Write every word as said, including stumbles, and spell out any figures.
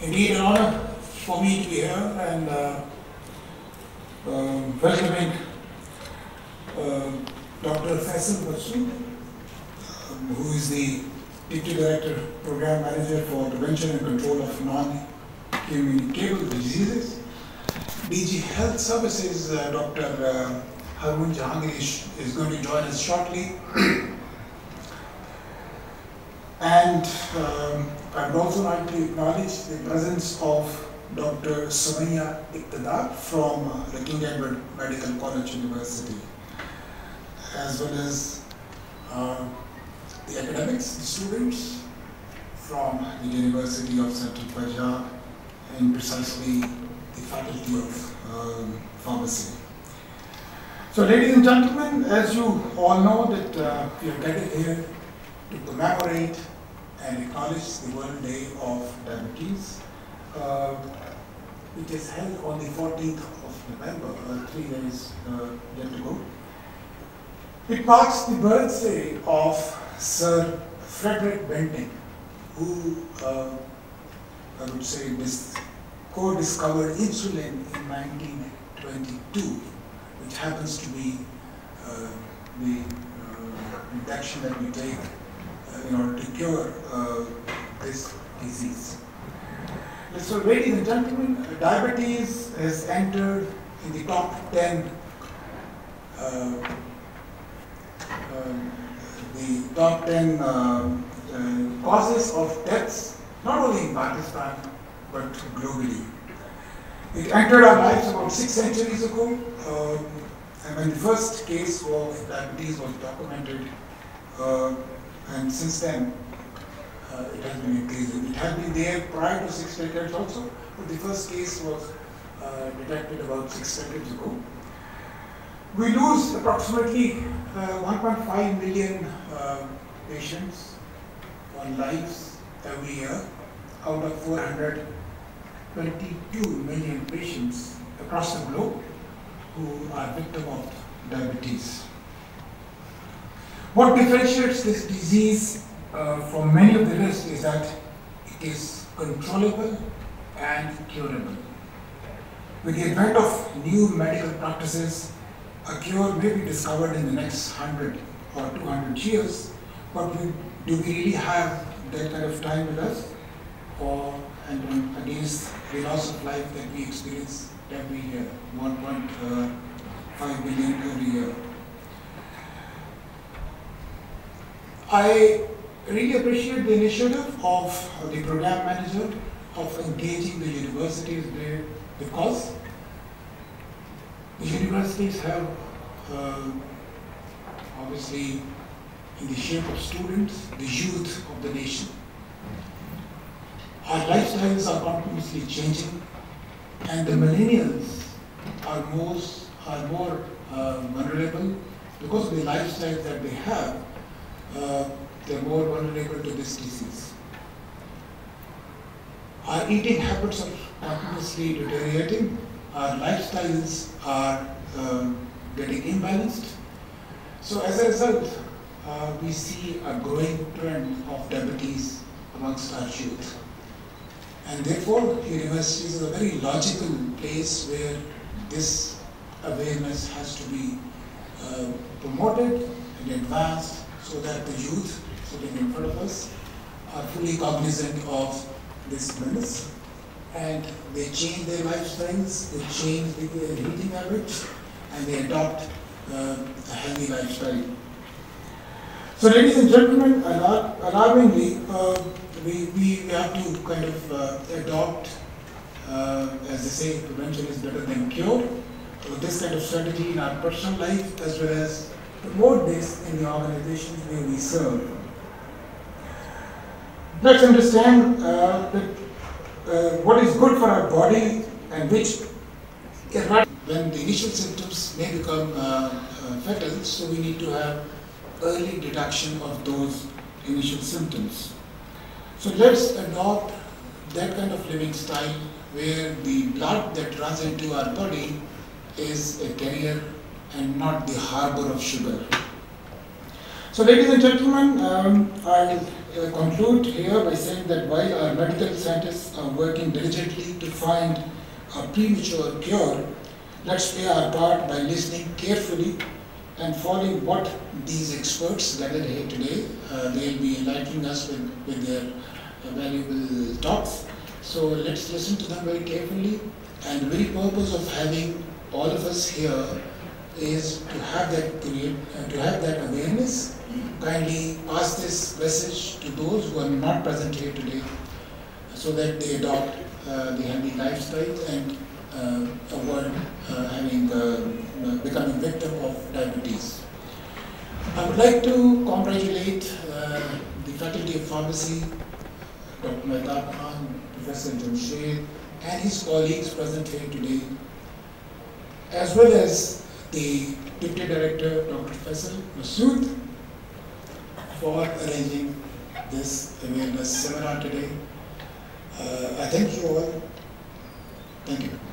Indeed, an honor for me to be here and uh, uh, welcoming uh, Doctor Nassar Ikram, um, who is the Deputy Director, Program Manager for Prevention and Control of Non-Communicable Diseases. D G Health Services, uh, Doctor Uh, Harun Jahangir is going to join us shortly. And um, I would also like to acknowledge the presence of Doctor Nassar Ikram from uh, the King Edward Medical College University, as well as uh, the academics, the students from the University of Central Punjab, and precisely the faculty of um, pharmacy. So, ladies and gentlemen, as you all know that uh, we are gathered here to commemorate and acknowledge the World Day of Diabetes, uh, which is held on the fourteenth of November, uh, three days uh, yet to go. It marks the birthday of Sir Frederick Benting, who uh, I would say this co-discovered insulin in nineteen twenty-two, which happens to be uh, the uh, injection that we take uh, in order to cure uh, this disease. So, ladies and gentlemen, diabetes has entered in the top ten uh, uh, the top ten uh, uh, causes of deaths, not only in Pakistan but globally. It entered our lives about six centuries ago, uh, and when the first case of diabetes was documented, uh, and since then uh, it has been increasing. It had been there prior to six decades also, but the first case was uh, detected about six decades ago. We lose approximately uh, one point five million uh, patients on lives every year out of four hundred twenty-two million patients across the globe who are victims of diabetes. What differentiates this disease uh, from many of the rest is that it is controllable and curable. With the advent of new medical practices, a cure may be discovered in the next one hundred or two hundred years, but we, do we really have that kind of time with us? Or and against the loss of life that we experience every year, one point five billion every year. I really appreciate the initiative of the program manager of engaging the universities there, because the universities have uh, obviously, in the shape of students, the youth of the nation. Our lifestyles are continuously changing, and the millennials are most are more uh, vulnerable because of the lifestyles that they have. Uh, they're more vulnerable to this disease. Our eating habits are continuously deteriorating. Our lifestyles are uh, getting imbalanced. So as a result, uh, we see a growing trend of diabetes amongst our youth. And therefore, universities is a very logical place where this awareness has to be uh, promoted and advanced, so that the youth sitting in front of us are fully cognizant of this menace, and they change their lifestyles, they change their eating habits, and they adopt uh, a healthy lifestyle. So, ladies and gentlemen, alarmingly, uh, we, we have to kind of uh, adopt, uh, as they say, prevention is better than cure. So this kind of strategy in our personal life, as well as promote this in the organizations where we serve. Let's understand uh, that uh, what is good for our body and which, when the initial symptoms may become uh, uh, fatal, so we need to have early detection of those initial symptoms. So let's adopt that kind of living style where the blood that runs into our body is a carrier and not the harbor of sugar. So, ladies and gentlemen, um, I'll uh, conclude here by saying that while our medical scientists are working diligently to find a premature cure, let's play our part by listening carefully and following what these experts gathered here today. Uh, they'll be enlightening us with, with their uh, valuable talks. So let's listen to them very carefully. And the very purpose of having all of us here is to have that create, uh, to have that awareness. Kindly pass this message to those who are not present here today, so that they adopt uh, the healthy lifestyle and uh, avoid uh, having uh, becoming victim of diabetes. I would like to congratulate uh, the Faculty of Pharmacy, Doctor Nassar Ikram, Professor Jamshed, and his colleagues present here today, as well as the Deputy Director, Doctor Faisal Masood, for arranging this awareness seminar today. Uh, I thank you all. Thank you.